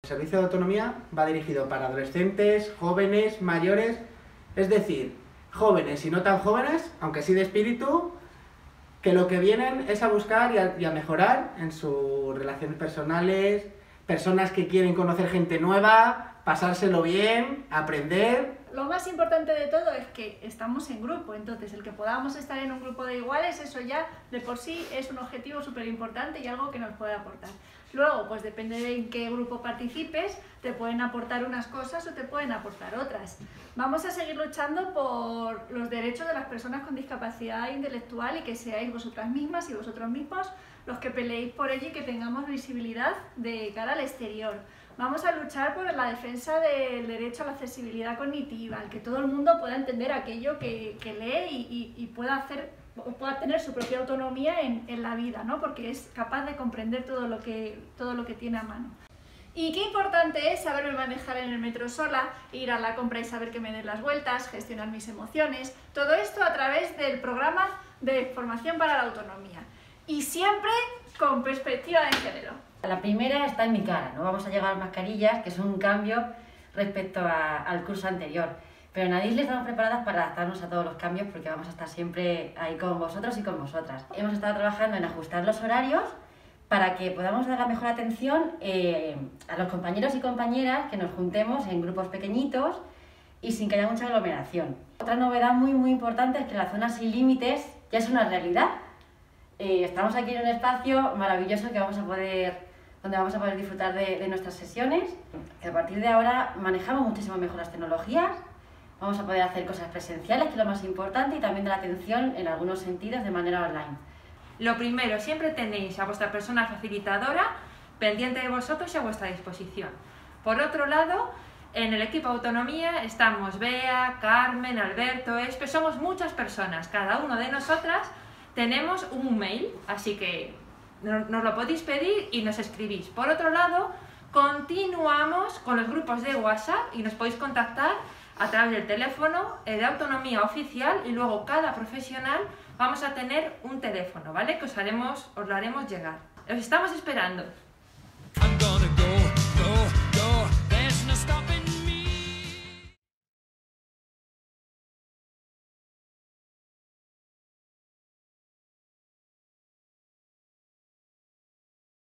servicio de autonomía va dirigido para adolescentes, jóvenes, mayores, es decir, jóvenes y no tan jóvenes, aunque sí de espíritu, que lo que vienen es a buscar y a mejorar en sus relaciones personales, personas que quieren conocer gente nueva, pasárselo bien, aprender. Lo más importante de todo es que estamos en grupo, entonces el que podamos estar en un grupo de iguales, eso ya de por sí es un objetivo súper importante y algo que nos puede aportar. Luego, pues depende de en qué grupo participes, te pueden aportar unas cosas o te pueden aportar otras. Vamos a seguir luchando por los derechos de las personas con discapacidad intelectual y que seáis vosotras mismas y vosotros mismos los que peleéis por ello y que tengamos visibilidad de cara al exterior. Vamos a luchar por la defensa del derecho a la accesibilidad cognitiva, el que todo el mundo pueda entender aquello que lee y pueda tener su propia autonomía en la vida, ¿no? Porque es capaz de comprender todo lo que tiene a mano. Y qué importante es saberme manejar en el metro sola, ir a la compra y saber que me den las vueltas, gestionar mis emociones, todo esto a través del programa de formación para la autonomía. Y siempre con perspectiva de género. La primera está en mi cara, no vamos a llevar mascarillas, que es un cambio respecto al curso anterior. Pero en ADISL estamos preparadas para adaptarnos a todos los cambios porque vamos a estar siempre ahí con vosotros y con vosotras. Hemos estado trabajando en ajustar los horarios para que podamos dar la mejor atención a los compañeros y compañeras, que nos juntemos en grupos pequeñitos y sin que haya mucha aglomeración. Otra novedad muy importante es que la zona sin límites ya es una realidad. Estamos aquí en un espacio maravilloso donde vamos a poder disfrutar de nuestras sesiones. Que a partir de ahora manejamos muchísimo mejor las tecnologías, vamos a poder hacer cosas presenciales, que es lo más importante, y también de la atención en algunos sentidos de manera online. Lo primero, siempre tenéis a vuestra persona facilitadora pendiente de vosotros y a vuestra disposición. Por otro lado, en el equipo de autonomía estamos Bea, Carmen, Alberto, Espe, somos muchas personas, cada uno de nosotras tenemos un mail, así que nos lo podéis pedir y nos escribís. Por otro lado, continuamos con los grupos de WhatsApp y nos podéis contactar a través del teléfono de autonomía oficial, y luego cada profesional vamos a tener un teléfono, ¿vale? Que os lo haremos llegar. Os estamos esperando.